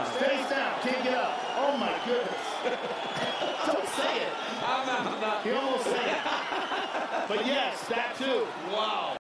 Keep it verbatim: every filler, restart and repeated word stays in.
down. Face down. Can't get up. Oh, my goodness. Don't say it. I'm not, I'm not. He almost said it. But yes, that too. Wow.